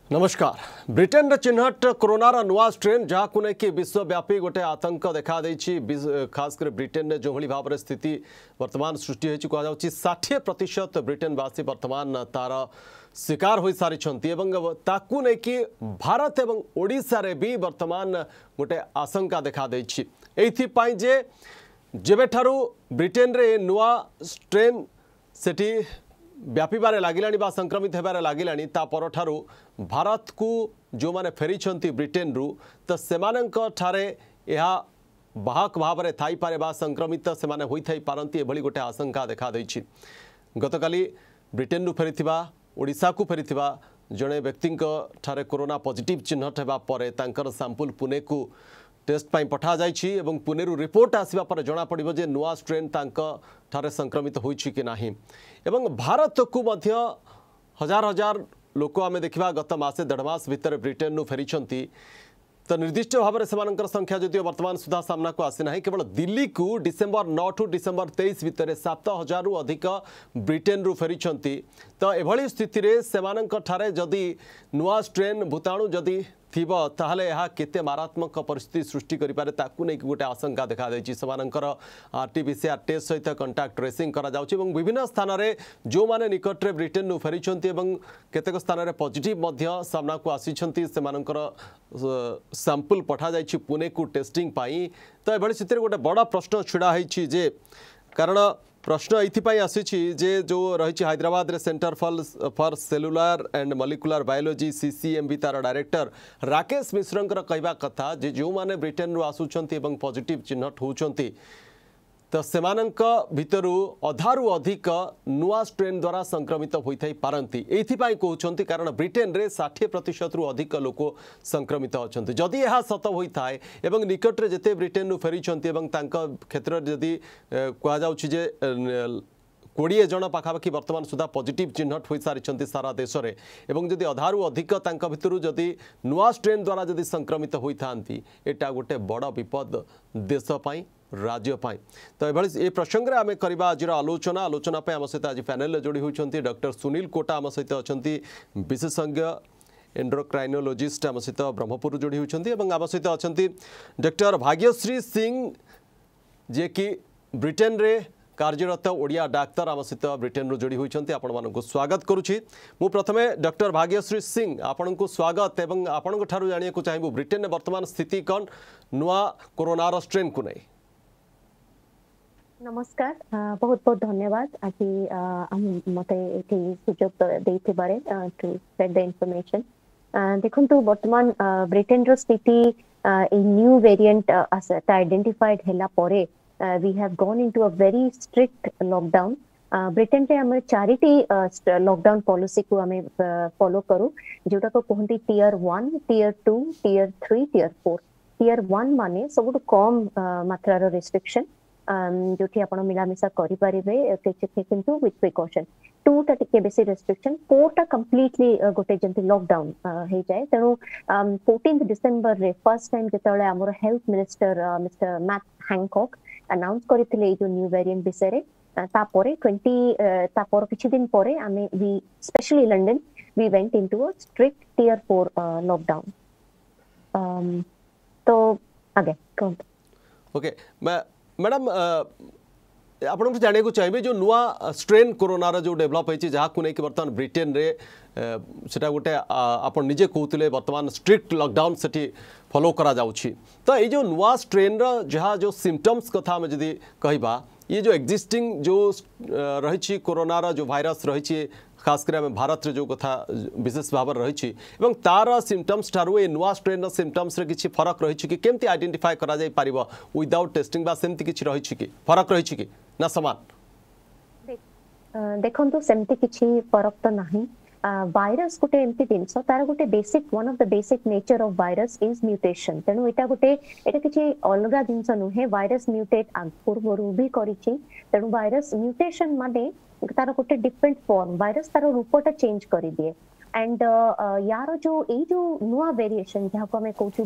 नमस्कार। ब्रिटेन चिन्हट कोरोनार नुआ स्ट्रेन जहाँ को लेकिन विश्वव्यापी गोटे आतंक देखा खासकर ब्रिटेन में जो भाव में स्थिति वर्तमान सृष्टि होती कह 60% ब्रिटेनवासी वर्तमान तार शिकार हो सारी ताकू नहीं भारत एवं ओडिशा रे भी वर्तमान गोटे आशंका देखा जे जेबेठारू ब्रिटेन रे नुआ स्ट्रेन सेठी व्यापीबारे लागिलानी बा संक्रमित हेबारे लागिलानी ता परठारू भारत को जो माने फेरी ब्रिटेन रु तो सेमानंक ठारे यह बाहक भाव में थाई पारे बा संक्रमित से माने होई थाई पारंती एभली गोटे आशंका देखा देछि। गतकाली ब्रिटेन रु फेरीथिबा ओडिशा को फेरीथिबा जड़े व्यक्ति ठारे कोरोना पॉजिटिव चिन्हट हेबा परे तांकर सैंपल पुणे को टेस्ट पाई पठा जाइछि एवं पुनेरु रिपोर्ट आसिबा पर जना पड़िबो जे नुआ स्ट्रेन तांक ठारे संक्रमित होइछि कि नाही एवं भारत को मध्य हजार हजार लोक आमे देखिबा गत मासे 1.5 मास भितर ब्रिटेन नु फेरिछंती तो निर्दिष्ट भाव में से संख्या जदिव वर्तमान सुधा सामना को आसी ना केवल दिल्ली को डिसेम्बर 9 टू डिसेम्बर 23 भितर 7000 रु अधिक ब्रिटेन रु फेरिछंती तो एभली स्थिति रे सेमानंक ठारे जदि नुआ स्ट्रेन भूताणु जदि थिबो ताहले यह केते मारात्मक परिस्थिति सृष्टि करि पारे ताकू नै गोटे आशंका देखा दैछि। सेमानंकर आरटीपीसीआर टेस्ट सहित कंटाक्ट ट्रेसिंग करा जाउछि एवं विभिन्न स्थान रे जो माने निकट रे ब्रिटेन नु फेरिछंती एवं केतेक स्थान रे पॉजिटिव मध्य सामना को आसीछंती सेमानंकर सैंपल पठा जाइछि पुणे को टेस्टिंग पाई तो एभली स्थिति रे गोटे बड़ा प्रश्न छिड़ा हैछि जे कारण प्रश्न ये आसी जे जो रही हैदराबाद रे centre for cellular and molecular biology CCMB तार डायरेक्टर राकेश मिश्र कहवा कथा जे जो माने ब्रिटेन रु आसुचंती एवं पॉजिटिव चिन्हट होउचंती तो सेमानंक भितरु अधारु अधिक नुआ स्ट्रेन द्वारा संक्रमित होई पारंती एथिपाई कहउचंती कारण ब्रिटेन रे 60% रु अधिक लोक संक्रमित होचंती जदि यह सत होई थाए एवं निकट रे जेते ब्रिटेन नु फेरिचंती एवं तांका क्षेत्र जदि कहा जाउछि जे 20 जन पाखापाखि वर्तमान सुधा पॉजिटिव चिन्हट हो सारी सारा देश में एवं जदि अधारु अधिक भितर जदि नुआ स्ट्रेन द्वारा जदि संक्रमित होता एटा गोटे बड़ विपद देशपाई राज्यपाई तो ये प्रसंग में आम करवा आज आलोचना आम सहित आज पैनल जोड़ी होती डॉक्टर सुनील कोटा आम सहित अच्छा विशेषज्ञ एंड्रोक्राइनोलॉजिस्ट आम सहित ब्रह्मपुर जोड़ी होती आम सहित अच्छा डॉक्टर भाग्यश्री सिंह जे कि ब्रिटेन रे कार्यरत ओडिया डाक्तर आम सहित ब्रिटेन जोड़ी होती आपण मानक स्वागत करुच्ची मु प्रथमे डॉक्टर भाग्यश्री सिंह आपण को स्वागत एवं आपण जाना चाहिए ब्रिटेन में वर्तमान स्थिति कौन नुआ कोरोनार स्ट्रेन को नहीं। नमस्कार बहुत बहुत धन्यवाद आज मते सुजोग देते बारे टू स्प्रेड द इंफॉर्मेशन देखो तो वर्तमान ब्रिटेन रो स्थिति ए न्यू वेरिएंट आइडेंटिफाइड हैला परे we have gone into a very strict lockdown Britain रे हम चारिटी लॉकडाउन पॉलिसी को हमें फॉलो करू जोटा को कहंती tier 1 tier 2 tier 3 tier 4 tier 1 माने सब कम मात्रा रो रेस्ट्रिक्शन जोठी आपण मिलामिशा करि परिबे किंतु विथ प्रिकॉशन 2 टा टिके बेसी रेस्ट्रिक्शन 4 टा कंप्लीटली गोटे जंती लॉकडाउन हे जाय तेनु 14 डिसेंबर रे फर्स्ट टाइम जेतले हमर health minister mister Matt Hancock announce करथिले जो न्यू वेरिएंट विषय तापरे 20 तापर किछि दिन परे आमे we specially London we went into a strict tier 4 lockdown तो आगे ओके मैडम आपण जाने को चाहिए जो नुआ स्ट्रेन कोरोना जो डेवलप होती जहाँ को लेकिन बर्तमान ब्रिटेन रे सेटा गोटे आप निजे कहते बर्तमान स्ट्रिक्ट लॉकडाउन से फॉलो करा जाउछि तो ये जो नुआ स्ट्रेन जहाँ जो सिम्पटम्स कथा आम जदि कहबा ये जो एक्जिस्टिंग जो रही कोरोना जो भाइरस रही खासकर आम भारत रे जो कथा विशेष भाव रही तार सिम्पटम्स ठारू ए नुआ स्ट्रेन सिम्पटम्स रे किछि फरक रही कि केमती आइडेंटिफाई करा जाय पारिबो विदाउट टेस्टिंग बा सेमती किछि रही कि फरक रही कि ना समान देखंतु सेमती किछि फरक तो नाही वायरस गोटे एमती जिनस तार गोटे basic one of the basic nature of virus is mutation तेणु एटा गोटे एटा किछि अलगा जिनस नुहे वायरस म्यूटेट पूर्वरु भी करिछि तेणु वायरस म्यूटेशन माने तार गोटे डिफरेंट फॉर्म वायरस तार रूपटा चेंज करि दिए एंड यार जो ए जो नुआ वेरिएशन जहाँ को हमें कहू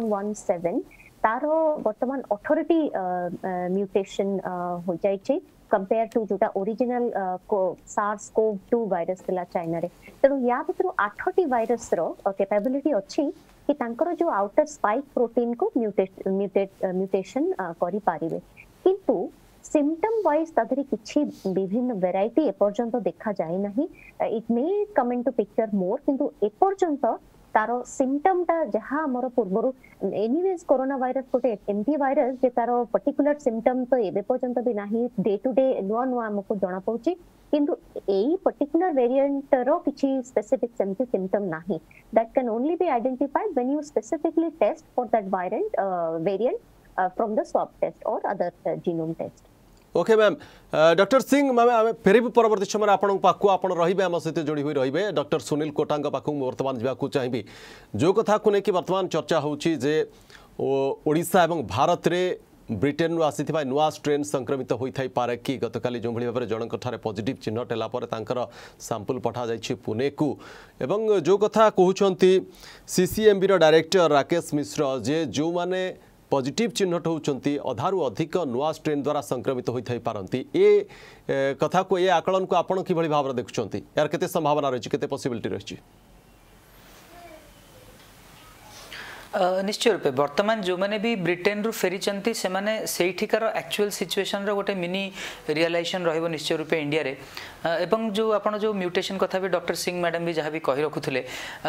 B117 तार वर्तमान 18टी म्यूटेशन हो जाइछि कंपेयर टू जोटा ओरिजिनल SARS-CoV-2 वायरस थिला चाइना रे तेणु या भितर 8टी वायरस रो कैपेबिलिटी अच्छी कि तांकर जो आउटर स्पाइक प्रोटीन को म्यूटेशन करि पारिबे किंतु सिम्पटम वाइज तादरी किछि विभिन्न वेराइटी एपर्यंत देखा जाए नहीं it may come into picture more किंतु एपर्यंत तारो सिम्पटम ता जहां हमर पूर्वरु एनीवेज कोरोना वायरस गोटे एमटी वायरस जे तारो पर्टिकुलर सिम्पटम तो एबे पर्यंत भी नाही डे टू डे नुआ नुआ हमको जणा पउची किंतु एई पर्टिकुलर वेरिएंट रो किछि स्पेसिफिक सिम्पटम नाही that can only be identified when you specifically test for that variant from the swab test और other genome test okay ma'am doctor Singh ma'am आम फेर परवर्ती समय आपण पाखु आपण रहिबे आम सहित जोड़ी हुई रहिबे डॉक्टर सुनील कोटांग पाखु वर्तमान जावाक चाहिए जो कथा को लेकिन वर्तमान चर्चा होची जे ओडिशा एवं भारत रे ब्रिटेन आसी नुआ स्ट्रेन संक्रमित होता पारे कि गतकाली जो भाव में जनक पॉजिटिव चिन्हट है सैंपल पठा जाइए पुणे को एवं जो कथा कहते सीसीएमबी डायरेक्टर राकेश मिश्र जे जो माने पॉजिटिव चिन्हट होती अधारू अधिक नुआ स्ट्रेन द्वारा संक्रमित होता पारती ए कथा को ये आकलन को आपण कि भाव में देखुं यार केते संभावना रही केते पॉसिबिलिटी रही निश्चय रूपे वर्तमान जो मैंने भी ब्रिटेन रु फेरी से माने सेठिकार एक्चुअल सिचुएशन रो गोटे मिनी रियलाइजेशन रहिबो निश्चय रूपे इंडिया रे एवं जो आपण जो म्यूटेशन कथा भी डॉक्टर सिंह मैडम भी जहाँ भी कही रखुले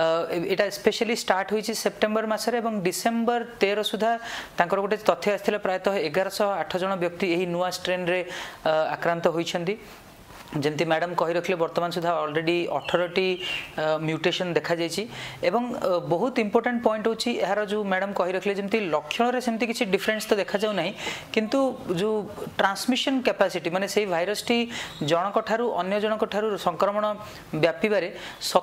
एटा स्पेशली स्टार्ट होईची सेप्टेम्बर मासरे एवं डिसेम्बर 13 सुधा तांकर गोटे तथ्य आस्थिला प्रायतः 1108 जन व्यक्ति यही नुआ स्ट्रेन रे आक्रांत होईछंती जमती मैडम कही रखले वर्तमान सुधा ऑलरेडी 18टी म्यूटेशन देखा जाइए एवं बहुत इंपोर्टेंट पॉइंट होची यार जो मैडम कही रखले जमती लक्षण रे सेमती किसी डिफरेंस तो देखा जाऊ नहीं किंतु जो ट्रांसमिशन कैपेसिटी माने सेही भाइरस टी जनक ठारू अन्य जनक ठारू संक्रमण व्यापीबारे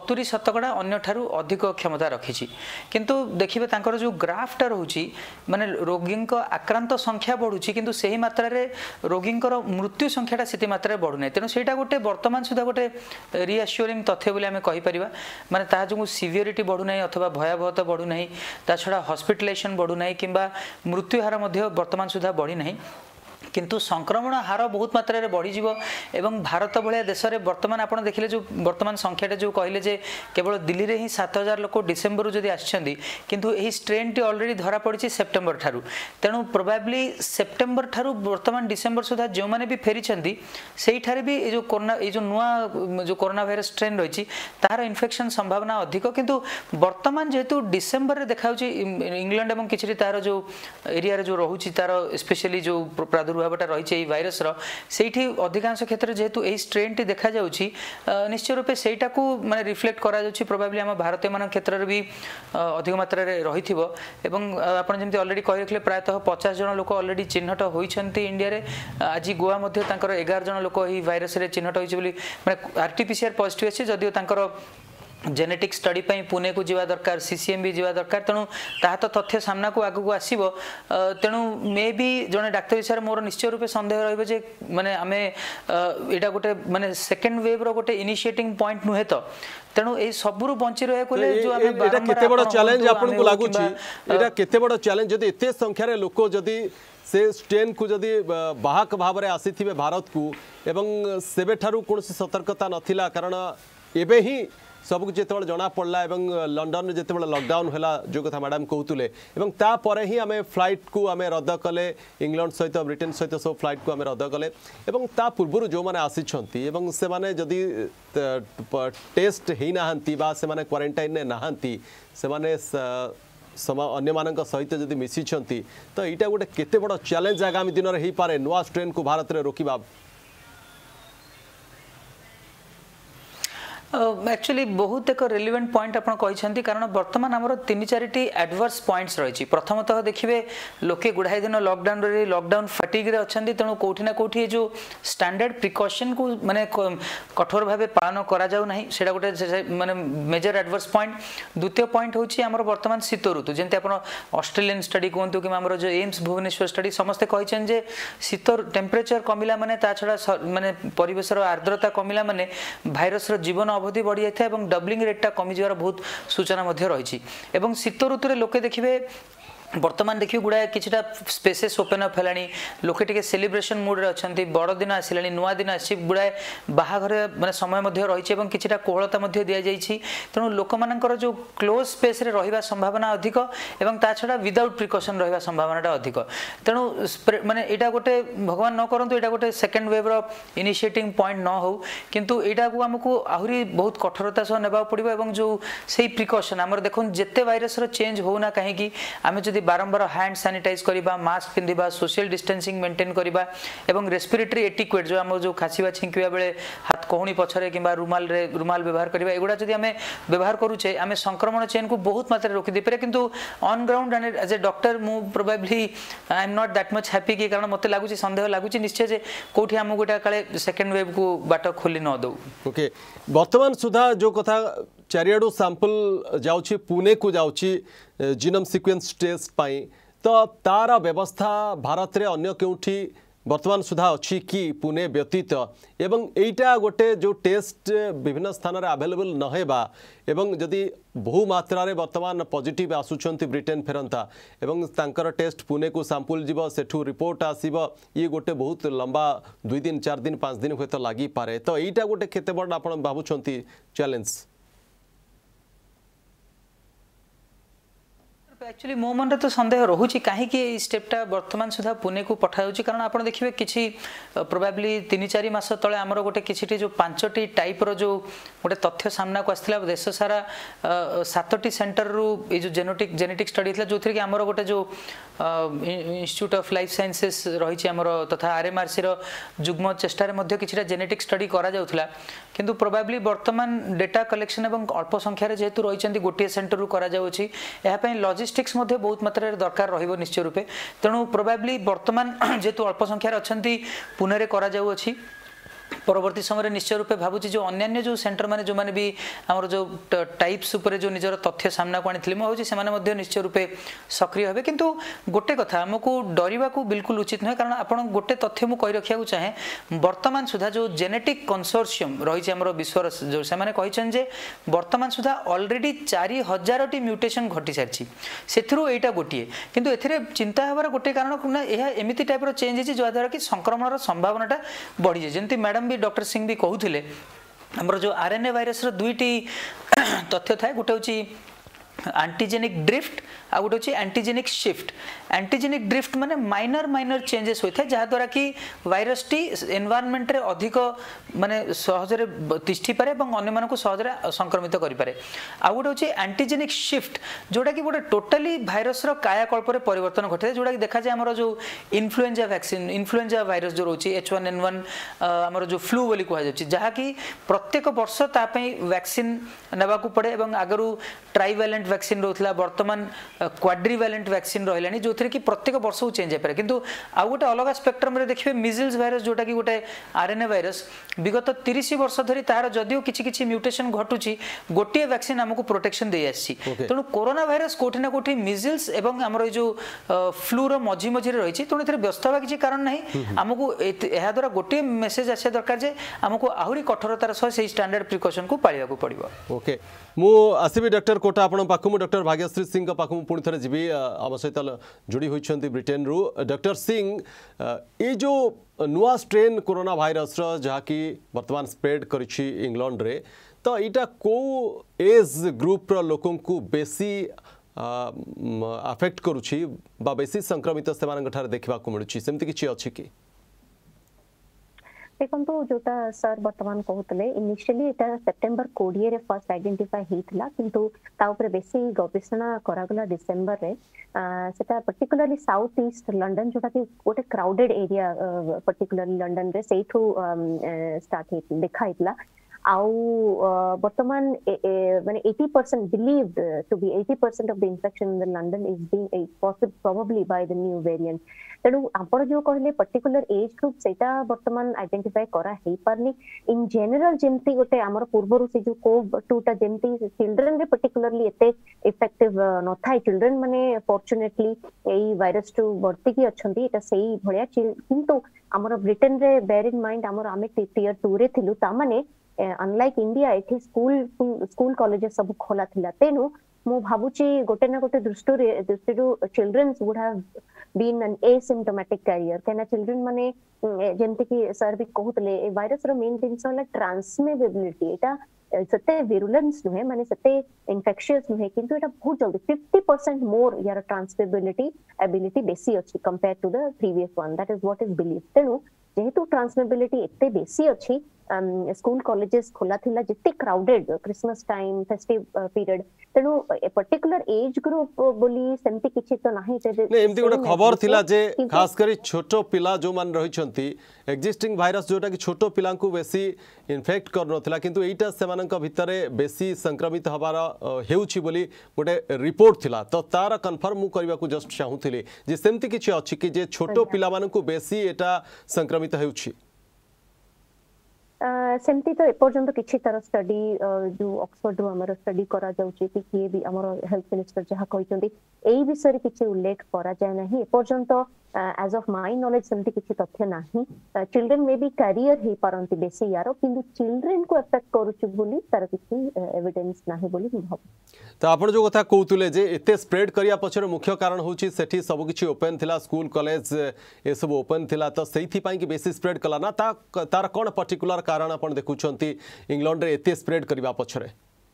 70% अन्य ठारू अधिक क्षमता रखिछि किंतु देखिबे तांकर जो ग्राफटा रहउची माने रोगींक आक्रांत संख्या बढ़ुची किंतु सेही मात्रा रे रोगींकर मृत्यु संख्याटा सेती मात्रा रे बढ़ु नै तेनु सेटा गोटे वर्तमान सुधा गोटे रिएश्योरिंग तथ्य बोली आम कहीपर माने ता जो सीवियरिटी बढ़ू ना अथवा भयावहता बढ़ू ना ता छड़ा हॉस्पिटलाइजेशन बढ़ू ना कि मृत्यु हार वर्तमान सुधा बढ़ी ना किंतु संक्रमण हार बहुत मात्रा रे बढ़ी जीवो एवं भारत भलिया देश रे वर्तमान आपण देखिले जो वर्तमान संख्याटा जो कहले जे केवल दिल्ली रे ही 7000 लोक डिसेंबर रु जदी आछंदी किंतु एही स्ट्रेन टी ऑलरेडी धरा पड़िछि सेप्टेम्बर ठारू तेणु प्रोबेबली सेप्टेम्बर ठारू वर्तमान डिसेंबर सुधा जो माने भी फेरी छंदी सेही ठारे भी ए जो कोरोना ए जो नुआ जो कोरोना वायरस स्ट्रेन रहिछि तार इन्फेक्शन संभावना अधिक किंतु वर्तमान जेतु डिसेंबर रे देखाउछि इंग्लैंड एवं किछि तार जो एरिया रे जो रहुछि तार स्पेशली जो प्रादुर्भावटा रही भाइरस रही अधिकांश क्षेत्र जेहेतु यही स्ट्रेन टी देखा जाउछि निश्चय रूपे सेटा को माने रिफ्लेक्ट करा जाउछि प्रोबेबली हम भारतीय मान क्षेत्र रे भी अधिक मात्रा रे रहिथिबो एवं आपण जेमति ऑलरेडी कहि रखले प्रायतः 50 जन लोक ऑलरेडी चिन्हट होइछंती इंडिया रे आज गोवा मध्ये तांकर 11 जन लोक ही भाइरस रे चिन्हट होइछि बोली माने आरटीपीसीआर पॉजिटिव अछि जदियो तांकर जेनेटिक स्टडी पे पुणे को जीवा दरकार सीसीएमबी जीवा दरकार तेणु ता तो तथ्य सामना को आगु आसीबो तेणु मे बी जने डाक्टर विषय मोर निश्चय रूपे संदेह रहइबो जे माने आमे एटा गोटे माने सेकंड वेव रो गोटे इनिशिएटिंग पॉइंट नुहे तो तेणु ए सबरु बंची रहे कोले जो आमे एटा केते बड़ चैलेंज आपन को लागु छी एटा केते बड़ चैलेंज जदी एते संख्या रे लोक जदी से स्ट्रेन को जदी बाहक भाव रे आसीथिबे भारत को एवं सेबे ठारू कोनसी सतर्कता नथिला कारण एबे ही सबको जिते जना पड़ा एवं लंडन में जिते लॉकडाउन है जो कथा मैडम कहते तापर ही आम फ्लाइट को आम रद्द कले इंग्लैंड सहित ब्रिटेन सहित सब फ्लाइट को आम रद्द कले ता पूर्व जो मैंने आसी से माने जदि टेस्ट होना से क्वारंटाइन ने नहांती से माने अन्य मान सहित जदि मिसी तो यहाँ गोटे केते बड़ चैलेंज आगामी दिन में हो पारे नुआ स्ट्रेन को भारत में रोकवा एक्चुअली बहुत एक रेलिवेंट पॉइंट आपण कहिसेंती कारण वर्तमान हमर 3-4 एडवर्स पॉइंट्स रही प्रथमतः देखिए लोके गुड़ाई दिन लॉकडाउन फैटिग रे अछंती तेणु कोठी ना कोठी जो स्टैंडर्ड प्रिकॉशन को माने कठोर भाव पालन करा जाऊ नाही सेटा गोटे माने मेजर एडवर्स पॉइंट द्वितीय पॉइंट होची हमर वर्तमान शीत ऋतु जेंते आपण ऑस्ट्रेलियन स्टडी कोंतु कि हमर जो एम्स भुवनेश्वर स्टडी समस्त कहिसेन जे शीत टेम्परेचर कमिला माने ता छडा माने परिवेश रो आर्द्रता कमिला माने भाइरस रो जीवन अवधि बढ़ी जाए डबलिंग रेटा कमी जावर बहुत सूचना रही शीत ऋतु लोके देखिए बर्तमान देखिए गुड़ा किछटा स्पेसेस ओपन अप हेलानी लोके टिके सेलिब्रेशन मूड रे अछंती बड़ दिन आसिलानी नुआ दिन आसी गुड़ा बाहाघर माने समय मध्ये रहिछि एवं किछटा कोहलता मध्ये दिया जाइछि तेणु लोक मानकर जो क्लोज स्पेस रे रहिबा संभावना अधिक एवं ता छडा विदाउट प्रिकॉशन रहिबा संभावनाटा अधिक तेणु माने एटा गोटे भगवान न करंतु एटा गोटे सेकंड वेव रो इनिशिएटिंग पॉइंट न हो किंतु एटा को हमकु आहुरी बहुत कठोरता सह नेबा पड़िबो एवं जो सेही प्रिकॉशन हमर देखोन जेते वायरस रो चेंज होना काहे कि आमे जदि बारंबार हैंड सैनिटाइज करबा मास्क पिंदिबा सोशल डिस्टेंसिंग मेंटेन करबा एवं रेस्पिरेटरी एटिक्वेट जो हम जो खासीबा छिंकिबा बेले हाथ कोहणी पछरे किबा रुमाल व्यवहार करबा एगुडा जदि हमें व्यवहार करूचे हमें संक्रमण चेन को बहुत मात्रा रोकी दे पारे किंतु on ground and as a doctor मु probably I am not that much happy कि कारण मते लागुची संदेह लागुची निश्चय जे कोठी हम गोटा काले सेकंड वेव को बाट खोली न दो ओके वर्तमान सुधा जो कथा चारियाडू सैंपल जाउची पुणे को जाउची जीनोम सीक्वेंस टेस्ट पाई तो तार व्यवस्था भारत रे अन्य केउठी वर्तमान सुधा अच्छी कि पुणे व्यतीत एवं एटा गोटे जो टेस्ट विभिन्न स्थान रे अवेलेबल न हेबा एवं जदि बहु मात्रा रे वर्तमान पॉजिटिव आसुचंती ब्रिटेन फेरंता एवं तांकर टेस्ट पुणे को सैंपल जीव सेठू रिपोर्ट आसीबो ये गोटे बहुत लंबा 2 दिन 4 दिन 5 दिन होत लागी पारे तो एटा गोटे केते बड़ आपण भाबुचंती चैलेंज एक्चुअली मो मन तो सन्देह रोचे कहीं स्टेपटा वर्तमान सुधा पुणे को पठा कारण आप देखिए किसी प्रोबेबली 3-4 मास तले आमर गोटे किसी जो 5टी टाइप रो जो गोटे तथ्य सामना को आसला देश सारा 7टी सेंटर रु ये जो जेनेटिक स्टडी था जो थी कि आमर गोटे जो इंस्टीट्यूट ऑफ लाइफ साइंसेस रही आमर तथा आरएमआरसी रो जुग्म चेष्टार मध्य किछिटा जेनेटिक स्टडी करा जाउथला किंतु प्रोबेबली वर्तमान डेटा कलेक्शन एवं अल्प संख्यार जेहेतु रही गोटे सेंटर रु करा जाउछि एहा पई लॉजिस्टिक्स मध्य बहुत मात्रा दरकार रहिबो निश्चय रूपे तेणु प्रोबेबली वर्तमान जेहेतु अल्प संख्यार अछंती पुणे रे करा जाउछि परवर्ती समय निश्चय रूपे भावुची जो अन्य जो सेंटर माने जो माने भी हमर जो टाइप्स ऊपर जो निजर तथ्य सामना को आनी मुझे से निश्चय रूपे सक्रिय हे किंतु गोटे कथा हमको डरवा को बिल्कुल उचित नुहे कारण आप गोटे तथ्य मुझे कही रखा चाहे वर्तमान सुधा जो जेनेटिक कंसोर्शियम रही आम विश्वर जो से वर्तमान सुधा ऑलरेडी 4000टी म्यूटेशन घटी सारी से यहीटा गोटे किंतु एथिरे चिंता हबार गोटे कारण एमती टाइप चेंज है जद्वारा कि संक्रमण संभावना बढ़ी जाए जमी मैडम भी डॉक्टर सिंह भी कहते हमर जो आरएनए वायरस रो 2टी तथ्य था गोटे हूँ एंटीजेनिक ड्रिफ्ट आ गोटे हूँ एंटीजेनिक शिफ्ट एंटीजेनिक ड्रिफ्ट माने माइनर चेंजेस होता है जहाद्वारा कि वायरस टी एनवायरनमेंट रे अधिक माने सहजरे तिष्ठी पारे और अन्य मानक सहजरे संक्रमित करि पारे आ गोटे हूँ एंटीजेनिक शिफ्ट जोटा कि गोटे टोटाली वायरस रो कायाकल्प रे परिवर्तन घटे जोटा कि देखा जाए हमर जो इन्फ्लुएंजा वैक्सीन इन्फ्लुएंजा वायरस जो रोची H1N1 हमर जो फ्लू बोली कहा जाउची जहा कि प्रत्येक वर्ष ता पई वैक्सीन नेबा को पड़े एवं आगरु ट्राइवैलेंट वैक्सीन रोथला वर्तमान क्वाड्रिवैलेंट वैक्सीन रहलानी जो कि प्रत्येक वर्ष को चेंज हो किंतु आ गोटे अलग स्पेक्ट्रम रे देखिए मिजल्स वायरस जोटा कि गोटे आरएनए वायरस विगत 30 वर्ष धरी तार जदिও किछि म्यूटेशन घटुची गोटे वैक्सीन हमको प्रोटेक्शन दे आसी तेणु कोरोना वायरस कोठी ना कोठी मिजल्स एवं हमर जो फ्लू रो मझी मझी रही तेणु एथरे व्यस्त होबा किछि कारण नहीं हमको एहा द्वारा गोटे मेसेज आसे दरकार जे हमको आहुरी कठोरतार सह से स्टैंडर्ड प्रिकॉशन को पालिया को पड़िबो ओके मु आसीबी डॉक्टर कोटा आपण पाखु डॉक्टर भाग्यश्री सिंह पाखु पुणी थे जीवी आम सहित जोड़ी होती ब्रिटेन रु डॉक्टर सिंह ये जो नुआ स्ट्रेन कोरोना भाइरस जहाँकि वर्तमान स्प्रेड करिछि इंग्लैंड रे तो यहाँ को एज ग्रुप लोकों को बेसी अफेक्ट करुछि बा बेसी संक्रमित से देखा मिलूँ सेमती किछि अछि कि देखो जोटा सर वर्तमान कहते इनिशियली एटा सेप्टेम्बर 20 रे फर्स्ट आइडेंटिफाई होता किंतु ता ऊपर बेसी गवेषणा करागला डिसेंबर रे सेटा पर्टिकुलरली साउथ ईस्ट लंडन जोटा कि गोटे क्राउडेड एरिया पर्टिकुलरली लंडन रे सेठू स्टार्ट देखा हितला आउ वर्तमान माने 80% believed to be 80% of the infection in the London is being possible probably by the new variant तेणु आपण जो कहले पर्टिकुलर एज ग्रुप सेटा वर्तमान आइडेंटिफाई करा हे पारनी इन जनरल जेमती गोटे हमर पूर्वरु से जो कोव-2 टा जेमती चिल्ड्रन रे पर्टिकुलरली एते इफेक्टिव न थाई चिल्ड्रन माने फॉर्चूनेटली एई वायरस टू वर्ती की अछंती एटा सेही भलिया किंतु हमर ब्रिटेन रे बेयर इन माइंड हमर आमे टियर 2 रे थिलु ता माने अनलाइक इंडिया एठी स्कूल कॉलेजेस सब खोला थिला तेनु मु भाबुची गोटे ना गोटे दृष्टि children would have been an asymptomatic carrier कहना चिल्ड्रन माने जेमते कि सर भी कहउतले ए वायरस रो मेन थिंग्स होला ट्रांसमिटेबिलिटी एटा सते विरुलेंस नुहे माने सते इन्फेक्शियस नुहे किंतु एटा बहुत जल्दी 50% मोर यार ट्रांसमिटेबिलिटी एबिलिटी बेसी अछि compare to the previous one that is what is believe तेनु जेहेतु ट्रांसमिटेबिलिटी एते बेसी अछि स्कूल कॉलेजेस खोला थिला जिते crowded Christmas time festive period तेनु ए पर्टिकुलर एज ग्रुप बोली सेमति किछि तो नाही ने एमती गोटे खबर थिला जे खास करी छोटो पिला जो मान रही छंती एक्जिस्टिंग वायरस जोटा कि छोटो पिला को बेसी इन्फेक्ट कर नथिला किंतु एटा सेमानक भितरे बेसी संक्रमित हबार हेउछि बोली गोटे रिपोर्ट थिला तो तार कंफर्म मु करबा को जस्ट चाहूथिली जे सेमति किछि अछि कि जे छोटो पिला मानन को बेसी एटा संक्रमित हेउछि सेमती तो एपर्यंत किछि तरह स्टडी जो ऑक्सफोर्ड रो हमर स्टडी करा जाउची कि किए भी हमर हेल्थ मिनिस्टर जहा कहितंदी एई विषय किछि उल्लेख करा जाय नाही एपर्यंत एज ऑफ माय नॉलेज सेमती किछि तथ्य नाही चिल्ड्रन मे बी कैरियर हे परंती बेसी यारो किंतु चिल्ड्रन को अफेक्ट करूची बोली तार किछि एविडेंस नाही बोली भाव तो आपण जो कथा कहउतले जे एते स्प्रेड करिया पछर मुख्य कारण होची सेठी सब किछि ओपन थिला स्कूल कॉलेज ए सब ओपन थिला तो सेठी पई कि बेसी स्प्रेड कला ना तार कोन पर्टिकुलर कारण आपण देखुछंती इंग्लैंड रे एते स्प्रेड करिवा पछरे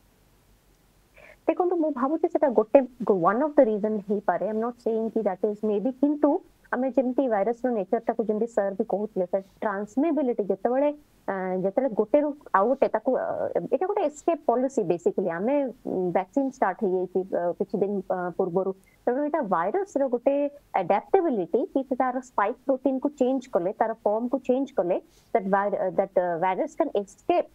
देखो तो मु भाबुची सेटा गोटे वन ऑफ द रीजन ही पारे आई एम नॉट सेइंग कि दैट इज मे बी किंतु आमे जेमती वायरस रो नेचर ता को जेमती सर भी कहउतले सर ट्रांसमिटेबिलिटी जतबेले गोटे रु आउ गोटे ताको एटा गोटे एस्केप पॉलिसी बेसिकली आमे वैक्सीन स्टार्ट हो गई कुछ दिन पूर्वरु तो एटा वायरस रो गोटे अडैप्टेबिलिटी कि तार स्पाइक प्रोटीन को चेंज करले तार फॉर्म को चेंज करले that virus can escape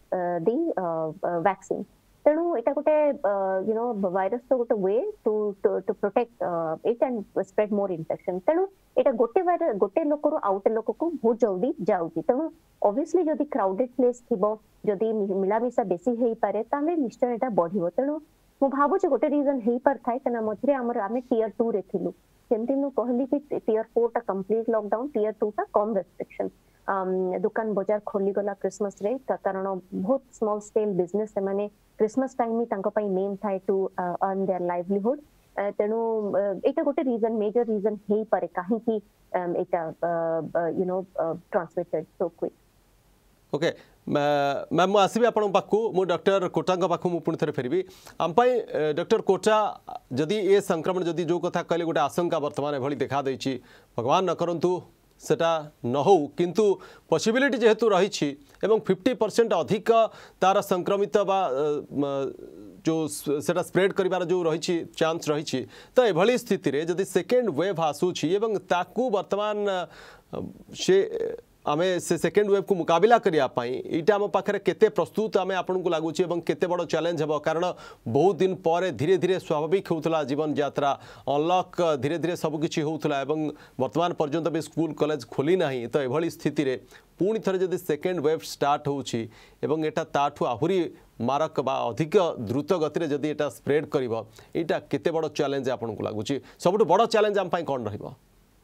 the vaccine तेणु एटा गोटे यू नो वायरस तो गोटे way to to protect it and spread more infection तेणु एटा गोटे लोक रु आउटे लोक को बहुत जल्दी जाउची तेणु ऑब्वियसली जदी क्राउडेड प्लेस थिबो जदी मिलामिसा बेसी हेई पारे ताले निश्चय एटा बढ़िबो तेणु मु भाबो जे गोटे रीजन हेई पर थाय कना मथरे हमर आमे टियर 2 रे थिलु सेमति मु कहली कि टियर 4 ता कंप्लीट लॉकडाउन टियर 2 ता कम रेस्ट्रिक्शन दुकान बाजार खोली गला क्रिसमस रे कारण बहुत स्मॉल स्केल बिजनेस माने क्रिसमस टाइम में तांको पई मेन थाय टू अर्न देयर लाइवलीहुड तेणु एटा गोटे रीजन मेजर रीजन हेई पारे काहे कि एटा you know transmitted so quick okay ma'am आसबि आपण पाखु मु डॉक्टर कोटा पाखु मु पुणी थे फेरबी आम डॉक्टर कोटा जदि ए संक्रमण जदि जो कथा कहले गोटे आशंका वर्तमान एभली देखा देछि भगवान न करंतु सेटा न हो किंतु पॉसिबिलिटी जेहेतु रही एवं 50% अधिक तार संक्रमित बा जो सेटा स्प्रेड करिवार जो रही चांस रही तो एभली स्थिति रे जदि सेकेंड वेव आसूची एवं ताकू वर्तमान से आमे से सेकेंड वेव को मुकाबला करिया पाई इटा हम पाखरे केते प्रस्तुत आमे आपन को लागुची एवं केते बड़ चैलेंज हेबो कारण बहुत दिन पर धीरे धीरे स्वाभाविक होउतला जीवन यात्रा अनलॉक धीरे धीरे सब किछि होउतला एवं वर्तमान पर्यंत भी स्कूल कॉलेज खोली नाही तो एभली स्थिति रे पुणी थरे जदि सेकेंड वेव स्टार्ट होउची एवं एटा ताठु आहुरी मारक बा अधिक द्रुत गति रे जदि एटा स्प्रेड करिवो इटा केते बड़ चैलेंज आपन को लागुची सबटु बड़ चैलेंज हम पई कोन रहिबो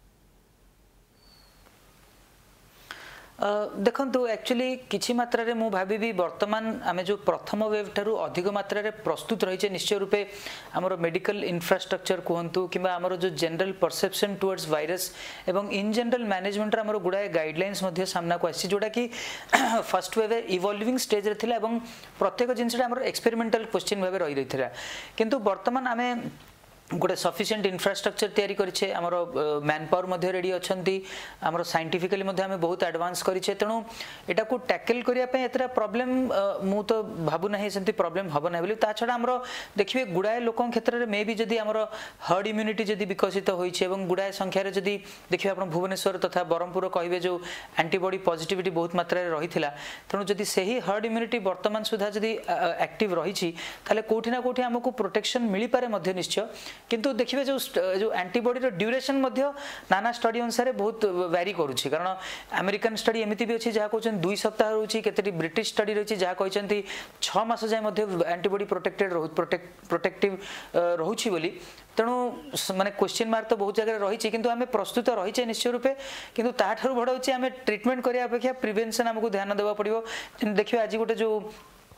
देखंतु एक्चुअली किछि मात्रा रे मु भाबी वर्तमान आमे जो प्रथम वेव ठारू अधिक मात्रा रे प्रस्तुत रही छे निश्चय रूपे हमर मेडिकल इंफ्रास्ट्रक्चर कहंतु किबा हमर जो जनरल परसेप्शन टुवर्ड्स वायरस एवं इन जनरल मैनेजमेंट रे हमर गुडाय गाइडलाइंस मध्ये सामना को आसी जोटा कि फर्स्ट वेव इवॉल्विंग स्टेज रे थिला एवं प्रत्येक जिंसटा हमर एक्सपेरिमेंटल क्वेश्चन भाबे रही थिला किंतु वर्तमान आमे गोटे सफिशिएंट इंफ्रास्ट्रक्चर तैयारी करिछे हमर मैन पावर मध्ये रेडी अछंती हमर साइंटिफिकली मध्ये हमें बहुत एडवांस करिछे तेणु एटा को टैकल करिया पे एतरा प्रॉब्लम मु तो भाबु नाही सेंती प्रॉब्लम हबो नाही बोली ता छडा हमर देखिबे गुडाय लोकन क्षेत्र रे मे बी जदी हमर हर्ड इम्यूनिटी जदी विकसित होइछे एवं गुडाय संख्या रे जदी देखिबे आपण भुवनेश्वर तथा बरमपुर कहिबे जो एंटीबॉडी पॉजिटिविटी बहुत मात्रा रे रहिथिला तेणु जदी सेही हर्ड इम्यूनिटी वर्तमान सुधा जदी एक्टिव रहिछि ताले कोठी ना कोठी हमकु प्रोटेक्शन मिली पारे मध्ये निश्चय किंतु देखिबे जो एंटीबॉडी रो ड्यूरेशन मध्ये नाना स्टडी अनुसार बहुत वेरी करूछि कारण अमेरिकन स्टडी एमिति भी अछि जहा कहछन 2 सप्ताह रहउछि केतेटी ब्रिटिश स्टडी रहछि जहा कहछन्ती 6 मास जाय मध्ये एंटीबॉडी प्रोटेक्टेड प्रोटेक्टिव रहउछि बोली तेणु माने क्वेश्चन मार्क तो बहुत जगह रही किंतु आमे प्रस्तुत रही निश्चय रूपे किंतु ताठारु बड़ होछि आमे ट्रीटमेंट करिया अपेक्षा प्रिवेंशन हमकु ध्यान देबा पड़िबो देखिबे आज गोटे जो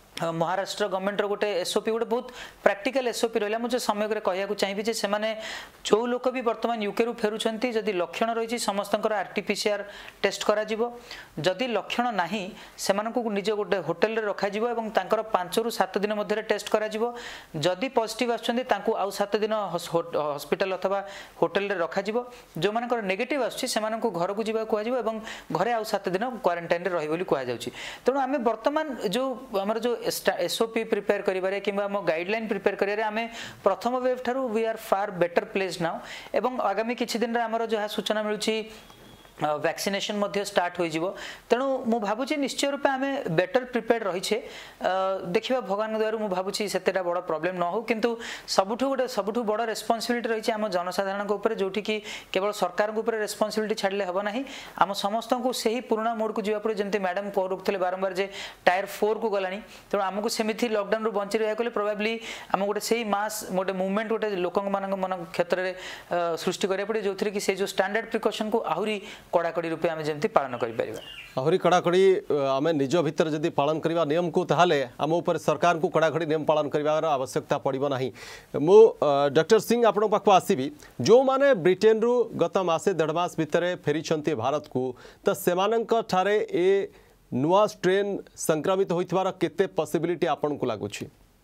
महाराष्ट्र गवर्नमेंट गोटे एसओपी गोटे बहुत प्रैक्टिकल एसओपी रहा मुझे समय कहूँ चाहिए जे से जो लोक भी बर्तमान यूके रु फेरुंट जदि लक्षण रही समस्त आरटीपीसीआर टेस्ट करी लक्षण ना से निज गोटे होटेल रखा 5 ରୁ 7 दिन मध्य टेस्ट करी पॉजिटिव आउ 7 दिन हॉस्पिटल अथवा होटेल रखा जो मान नेगेटिव आसुच्छी घर को जावा कहुँ घरे आउ 7 दिन क्वारंटाइन रही कहु तेणु आम बर्तमान जो आम जो एसओपी प्रिपेयर करिबारे किंबा हम गाइडलाइन प्रिपेयर करिबारे आमे प्रथम वेव ठारू we are far better place now एवं आगामी किछि दिन रे हमर जहा सूचना मिलुछि वैक्सीनेशन मध्य स्टार्ट हो जीवो तेणु मु भाबुछि निश्चय रूपे आमे बेटर प्रिपेयर्ड रहिछे देखिबा भगवान द्वारा मु भाबुछि सेतेटा बड़ प्रॉब्लम न हो किंतु सबुठु बड़ रिस्पांसिबिलिटी रहिछे हम जनसाधारण को ऊपर जोठी कि केवल सरकार को ऊपर रिस्पांसिबिलिटी छाडले हबो नाही हम समस्त को सही पुराना मोड को जीवा पर जेंति मैडम कहरुथले बारंबार जे टायर 4 को गलानी तेणु हमको सेमिथि लॉकडाउन रु बंची रहया कले प्रोबेबली हम गोटे सही मास गोटे मूवमेंट गोटे लोक मन क्षेत्र रे सृष्टि करिया पड़े जोथि कि से जो स्टैंडर्ड प्रिकॉशन को आहुरी कड़ाकड़ी रूपे आम जमी पालन कर आहरी कड़ाकड़ी आम निज भितर जदि पालन करवा नियम को ताहले आम उपर सरकार को कड़ाकड़ी नियम पालन कर आवश्यकता पड़ो ना मु डॉक्टर सिंह आपण पाख आसबि जो माने ब्रिटेन रु गत मासे 1.5 मास भितर फेरी भारत को तो सेमानंक ठारे ए नुआ स्ट्रेन संक्रमित होइथवार केते पॉसिबिलिटी आपण को लागुछि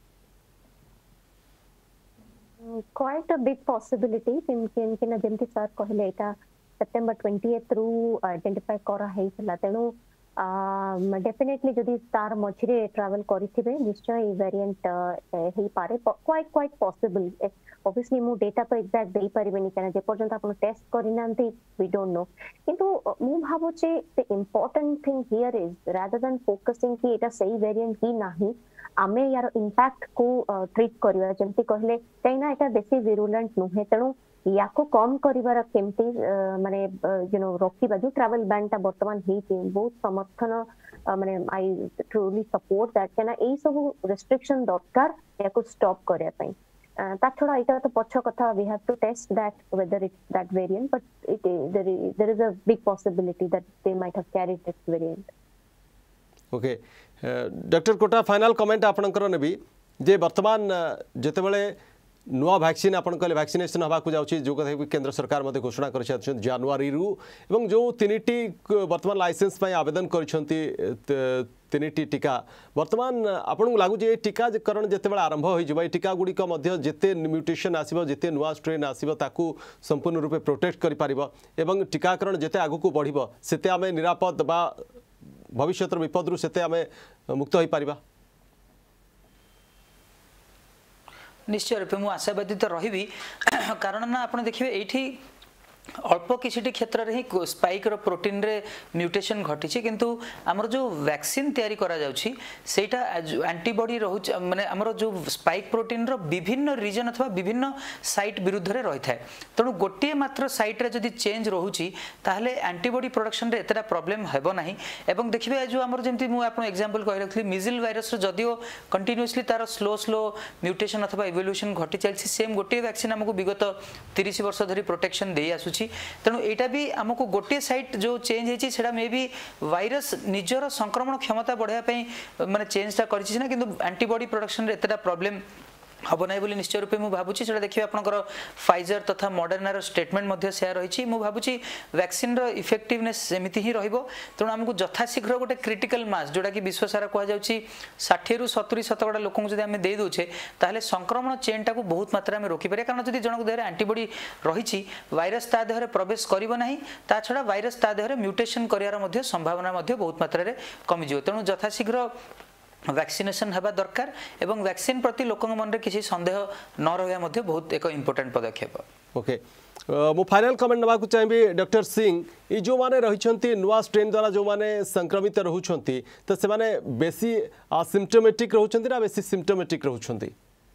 quite a big possibility किन जेमति सर कहले एटा September 20th रू आइडेंटिफाई करा हेइतला तेणु डेफिनेटली जदि तार मझिरे ट्रैवल करिथिबे निश्चय वेरिएंट हेइ पारे क्वाइट पॉसिबल ऑब्वियसली मु डेटा तो एग्जैक्ट देई परिबेनी कना जे पर्यंत आपण टेस्ट करिनांती वी डोंट नो किंतु मु भाबुचे the important thing here is rather than focusing कि एटा सही वेरिएंट की नाही आमे यार इंपैक्ट को ट्रीट करिवा जेमति कहले कहिना एटा बेसी विरुलेंट नुहे तेणु या को कम करिवार केमती माने यू नो रोकिबा जो ट्रैवल बैन ता वर्तमान हे बहुत समर्थन माने आई ट्रूली सपोर्ट दैट केना एई सब रेस्ट्रिक्शन दरकार या को स्टॉप करे पई ता छोड़ा इटा तो पछ कथा we have to test that whether it that variant but it there is a big possibility that they might have carried this variant okay doctor कोटा फाइनल कमेंट आपनकर नेबी जे वर्तमान जेते बेले नुआ वैक्सीन आपन कहले वैक्सीनेशन हवा को जाउची जो कथा केंद्र सरकार मध्ये घोषणा कर जनवरी रु एवं जो 3टी वर्तमान लाइसेंस पय आवेदन करछंती 3टी टीका वर्तमान आपन को लागु जे टीका करण जेते बेला आरंभ होई जबा टीका गुडी को मध्ये जेते म्यूटेशन आसीबो जेते नुआ स्ट्रेन आसीबो ताकू संपूर्ण रूपे प्रोटेक्ट करि पारिबो एवं टीकाकरण जेते आगु को बढ़िबो सेते आमे निरापद बा भविष्यत विपद रु सेते आमे मुक्त होई पारिबा निश्चय रूपे मुझे आशावादी तो रही कारण ना आप देखिए ये अल्प किसी क्षेत्र में ही स्पाइक प्रोटीन रे म्यूटेशन घटी किंतु आमर जो वैक्सीन तैयारी करा जाउछि सेटा एंटीबॉडी रहु माने आमर जो स्पाइक प्रोटीन रो विभिन्न रीजन अथवा विभिन्न साइट विरुद्ध रे रही थाए तेणु गोटे मात्र साइट रे जदि चेंज रहउछि ताहले एंटीबॉडी प्रोडक्शन रे एतरा प्रॉब्लम हेबो नाही एवं देखिबे जो आमर जेमति मु आपन एग्जांपल कहि रखली मिजल वायरस रो जदियो कंटीन्यूअसली तार स्लो म्यूटेशन अथवा इवोल्यूशन घटी चलछि सेम गोटे वैक्सीन हमकु विगत 30 वर्ष धरि प्रोटेक्शन देई आसुछि तेणु यहाँ भी आमको गोटे साइट जो चेंज होती है मे भी वायरस निजर संक्रमण क्षमता बढ़ाई माने चेंजटा कर एंटीबॉडी प्रोडक्शन एतटा प्रॉब्लम हम ना बोली निश्चय रूपे मुझे भावुँ से देखिए आपंकर फाइजर तथा मॉडर्नार स्टेटमेंट से रही मुझे वैक्सीन इफेक्टिवनेस सेमती ही तेणु आमको यथाशीघ्र गोटे क्रिटिकल मास जोटा कि विश्व सारा कहुच्छी 60 ରୁ 70% लोक जब आम दे दूचे ताहले संक्रमण चेन टाक बहुत मात्रा में रोकीपर कारण जब जनक देह एंटीबॉडी रही वायरस ता देह प्रवेश करना ता छड़ा वायरस ता देह म्यूटेशन कर संभावना बहुत मात्रा कमिज तेणु यथाशीघ्र वैक्सीनेशन हवा दरकार एवं वैक्सीन प्रति लोक मन में किसी संदेह न रहा बहुत एक इम्पोर्टेंट पदक्षेप ओके मु फाइनल कमेंट नवा को चाहिए डॉक्टर सिंह ये जो माने रही नुआ स्ट्रेन द्वारा जो माने संक्रमित रहउछंती तो से माने बेसी असिम्प्टोमेटिक रहउछंती ना बेसी सिम्प्टोमेटिक रहउछंती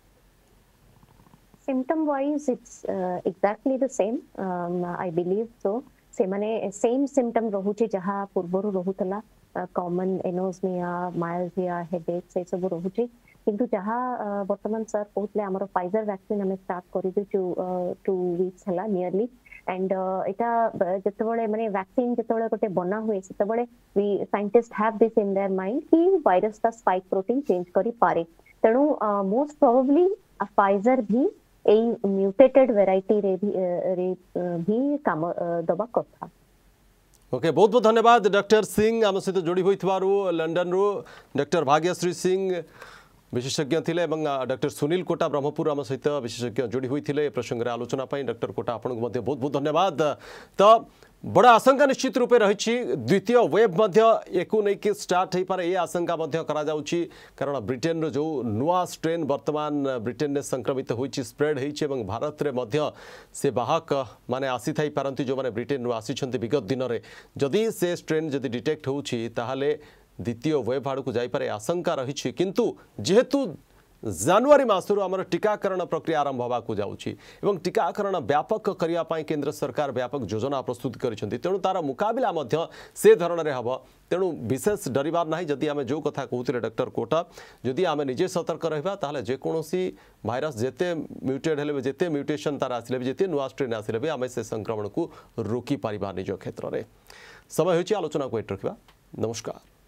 symptom wise it's exactly the same I believe so से माने सेम सिम्पटम रहुचे जहाँ पूर्वरु रहुतला कॉमन एनोस्मिया माइल्डिया हेडेक से सब रहुचे किंतु जहाँ वर्तमान सर कहते आमर फाइजर वैक्सीन हमें स्टार्ट कर 2 वीक्स हला नियरली एंड एटा जतबळे माने वैक्सीन जतबळे गोटे बना हुए सेतबळे we scientist have this in their mind कि वायरस का स्पाइक प्रोटीन चेंज करी पारे तेणु मोस्ट प्रोबेबली फाइजर भी ए म्यूटेटेड वेराइटी भी काम दबा कथा। ओके बहुत बहुत धन्यवाद डॉक्टर सिंह आम सहित जोड़ी होइथिबारु लंडन रू डॉक्टर भाग्यश्री सिंह विशेषज्ञ थिले एवं डॉक्टर सुनील कोटा ब्रह्मपुर आम सहित विशेषज्ञ जोड़ी होइथिले प्रसंग रे आलोचना पाई डॉक्टर कोटा आपन को बहुत बहुत धन्यवाद। तो बड़ा आशंका निश्चित रूपे रही द्वितीय वेव एकू नहीं कि स्टार्ट हो पारे ये आशंका करा जाउची कारण ब्रिटेन रो जो नुआ स्ट्रेन वर्तमान ब्रिटेन ने संक्रमित होइची स्प्रेड होइची एवं भारत रे मध्य से बाहक माने आसी थाई पारंती जो माने ब्रिटेन रो आसी विगत दिन में जदि से स्ट्रेन जदि डिटेक्ट होउची ताहाले द्वितीय वेव आड़ को जाइपारे आशंका रही किंतु जेहेतु जनवरी मासरू आमर टीकाकरण प्रक्रिया आरंभ होगा जाउची एवं टीकाकरण व्यापक करने केंद्र सरकार व्यापक योजना प्रस्तुत करिसेंती तेणु तार मुकाबला मध्य से धरण रे हबो तेणु विशेष डरिबार नाही। जदि आमे जो कथा कहते डॉक्टर कोटा जदि आमे निजे सतर्क रहिबा ताहले जे कोनोसी भाइरस जेते म्यूटेड हेले जेते म्यूटेशन तार आसिले भी जेते नुआ स्ट्रेन आसिले भी आमे से संक्रमण को रोकी पारिबा निज क्षेत्र रे। समय होची आलोचना को एट रखिबा। नमस्कार।